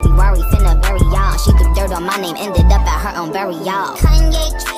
Worry finna bury y'all. She threw dirt on my name, ended up at her own burial. Kanye